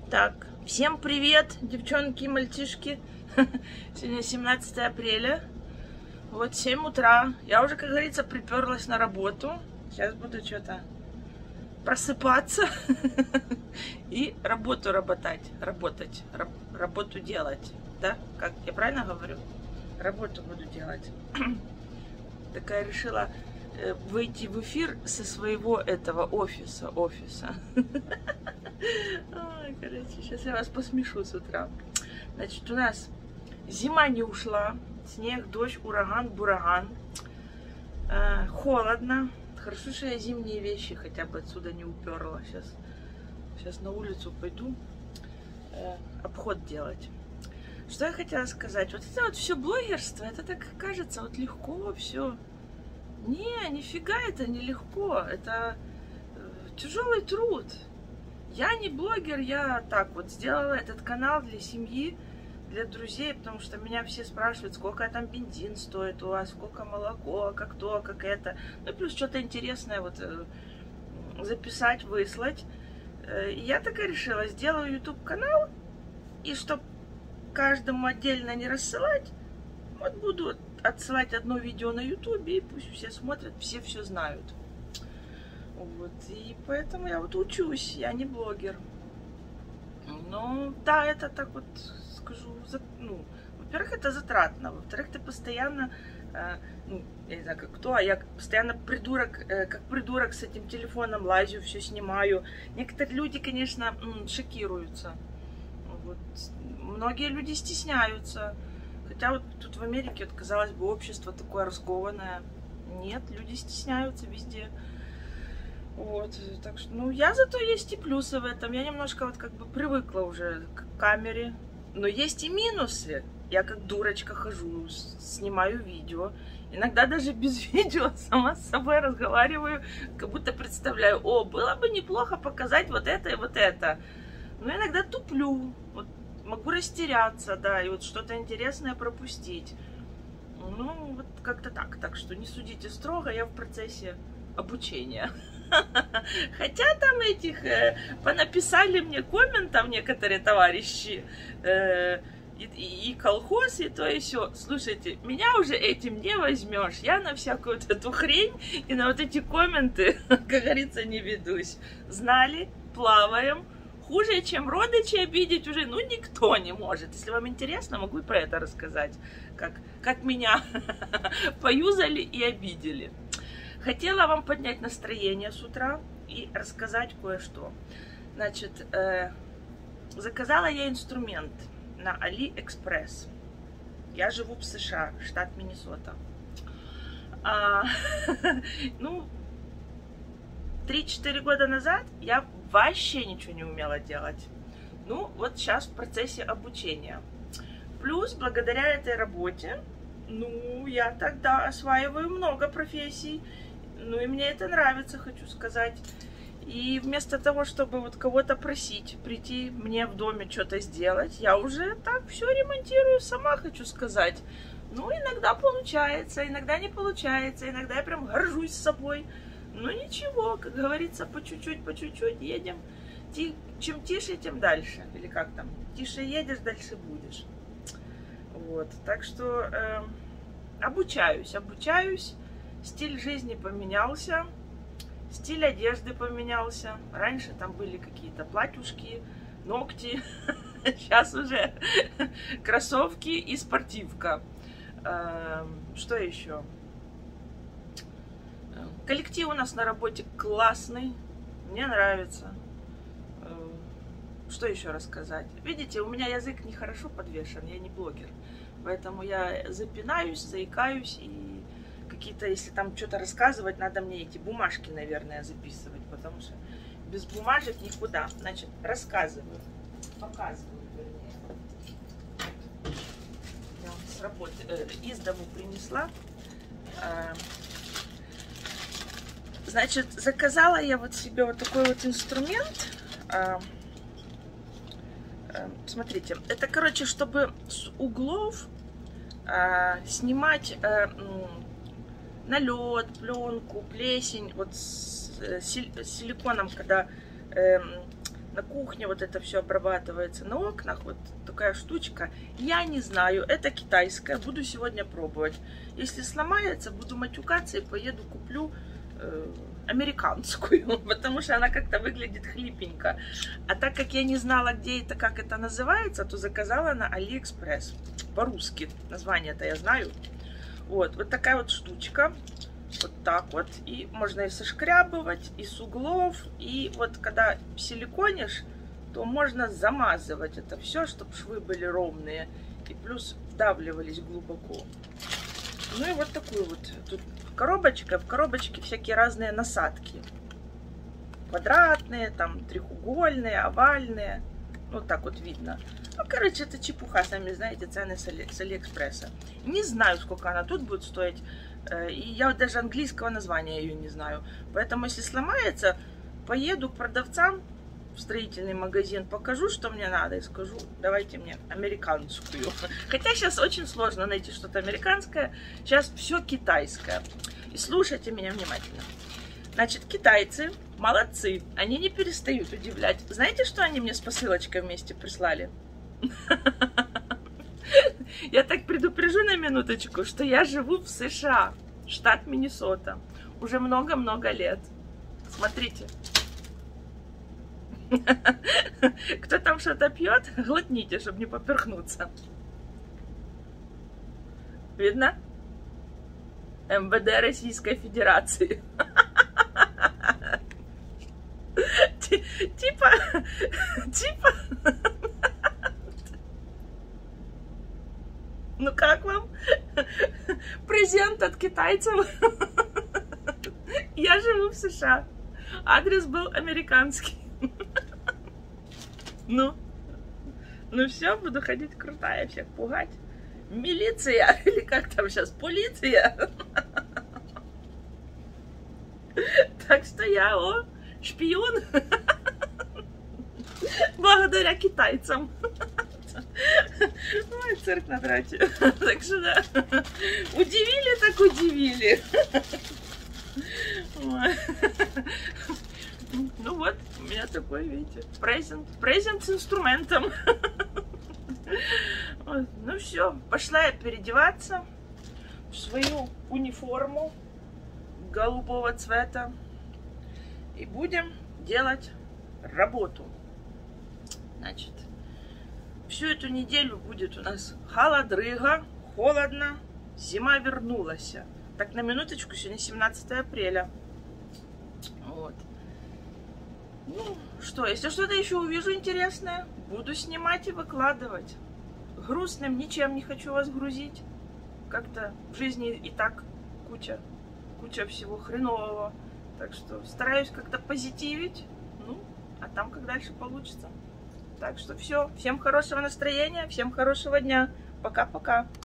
Так, всем привет, девчонки и мальчишки. Сегодня 17 апреля. Вот 7 утра. Я уже, как говорится, приперлась на работу. Сейчас буду что-то просыпаться и работу работать, работу делать. Да? Как я правильно говорю? Работу буду делать. Такая решила выйти в эфир со своего этого офиса. Ой, короче, сейчас я вас посмешу с утра. Значит, у нас зима не ушла. Снег, дождь, ураган, бураган. Холодно. Хорошо, что я зимние вещи хотя бы отсюда не уперла. Сейчас на улицу пойду обход делать. Что я хотела сказать? Вот это вот все блогерство, это так кажется вот легко все. Не, нифига это не легко. Это тяжелый труд. Я не блогер, я так вот сделала этот канал для семьи, для друзей, потому что меня все спрашивают, сколько там бензин стоит у вас, сколько молоко, как то, как это. Ну и плюс что-то интересное вот записать, выслать. И я такая решила, сделаю YouTube канал, и чтобы каждому отдельно не рассылать, вот буду отсылать одно видео на YouTube, и пусть все смотрят, все знают. Вот, и поэтому я вот учусь, я не блогер. Ну, да, это так вот скажу, ну, во-первых, это затратно, во-вторых, ты постоянно, ну, я не знаю, как кто, а я постоянно как придурок с этим телефоном лазю, все снимаю. Некоторые люди, конечно, шокируются. Вот. Многие люди стесняются. Хотя вот тут в Америке, вот, казалось бы, общество такое раскованное. Нет, люди стесняются везде. Вот, так что, ну, я зато есть и плюсы в этом. Я немножко вот как бы привыкла уже к камере. Но есть и минусы. Я как дурочка хожу, снимаю видео. Иногда даже без видео сама с собой разговариваю, как будто представляю, о, было бы неплохо показать вот это и вот это. Но иногда туплю, вот, могу растеряться, да, и вот что-то интересное пропустить. Ну, вот как-то так. Так что не судите строго, я в процессе обучения. Хотя там этих понаписали мне комментов некоторые товарищи, и колхоз, и то, и все. Слушайте, меня уже этим не возьмешь. Я на всякую вот эту хрень и на вот эти комменты, как говорится, не ведусь. Знали, плаваем. Хуже, чем родичей обидеть уже, ну, никто не может. Если вам интересно, могу и про это рассказать. Как меня поюзали и обидели. Хотела вам поднять настроение с утра и рассказать кое-что. Значит, заказала я инструмент на AliExpress. Я живу в США, штат Миннесота. Ну, 3-4 года назад я вообще ничего не умела делать. Ну, вот сейчас в процессе обучения. Плюс, благодаря этой работе, ну, я тогда осваиваю много профессий. Ну, и мне это нравится, хочу сказать. И вместо того, чтобы вот кого-то просить прийти мне в доме что-то сделать, я уже так все ремонтирую сама, хочу сказать. Ну, иногда получается, иногда не получается, иногда я прям горжусь собой. Ну, ничего, как говорится, по чуть-чуть едем. Чем тише, тем дальше. Или как там? Тише едешь, дальше будешь. Вот, так что обучаюсь. Стиль жизни поменялся, стиль одежды поменялся. Раньше там были какие-то платьюшки, ногти. Сейчас уже кроссовки и спортивка. Что еще? Коллектив у нас на работе классный. Мне нравится. Что еще рассказать? Видите, у меня язык нехорошо подвешен, я не блогер. Поэтому я запинаюсь, заикаюсь, и какие-то, если там что-то рассказывать, надо мне эти бумажки, наверное, записывать, потому что без бумажек никуда. Значит, рассказываю, показываю, вернее. Я вам с работы, из дому принесла. Значит, заказала я вот себе вот такой вот инструмент. Смотрите, это, короче, чтобы с углов снимать налет, пленку, плесень, вот с силиконом, когда на кухне вот это все обрабатывается, на окнах вот такая штучка. Я не знаю, это китайская, буду сегодня пробовать. Если сломается, буду матюкаться и поеду куплю американскую, потому что она как-то выглядит хлипенько. А так как я не знала, где это, как это называется, то заказала на AliExpress. По-русски. Название-то я знаю. Вот такая вот штучка. Вот так вот. И можно и сошкрябывать, и с углов. И вот когда силиконишь, то можно замазывать это все, чтобы швы были ровные. И плюс вдавливались глубоко. Ну и вот такую вот. Тут коробочка. В коробочке всякие разные насадки. Квадратные, там треугольные, овальные. Вот так вот видно. Ну, короче, это чепуха, сами знаете, цены с Алиэкспресса. Не знаю, сколько она тут будет стоить. И я вот даже английского названия ее не знаю. Поэтому, если сломается, поеду к продавцам в строительный магазин, покажу, что мне надо, и скажу, давайте мне американскую. Хотя сейчас очень сложно найти что-то американское. Сейчас все китайское. И слушайте меня внимательно. Значит, китайцы молодцы. Они не перестают удивлять. Знаете, что они мне с посылочкой вместе прислали? Я так предупрежу на минуточку, что я живу в США, штат Миннесота, уже много-много лет. Смотрите. Кто там что-то пьет, глотните, чтобы не поперхнуться. Видно? МВД Российской Федерации. Типа. Ну как вам? Презент от китайцев. Я живу в США. Адрес был американский. Ну все, буду ходить крутая, всех пугать. Милиция, или как там сейчас, полиция. Так что я, шпион. Благодаря китайцам. Ой, цирк на драте. Так что да. Удивили, так удивили. Ну вот, у меня такой, видите, презент с инструментом. Ну все, пошла я переодеваться в свою униформу голубого цвета. И будем делать работу. Значит, всю эту неделю будет у нас холодрыга, холодно, зима вернулась. Так, на минуточку, сегодня 17 апреля. Вот. Ну, что, если что-то еще увижу интересное, буду снимать и выкладывать. Грустным ничем не хочу вас грузить. Как-то в жизни и так куча всего хренового. Так что стараюсь как-то позитивить. Ну, а там как дальше получится. Так что все. Всем хорошего настроения, всем хорошего дня. Пока-пока.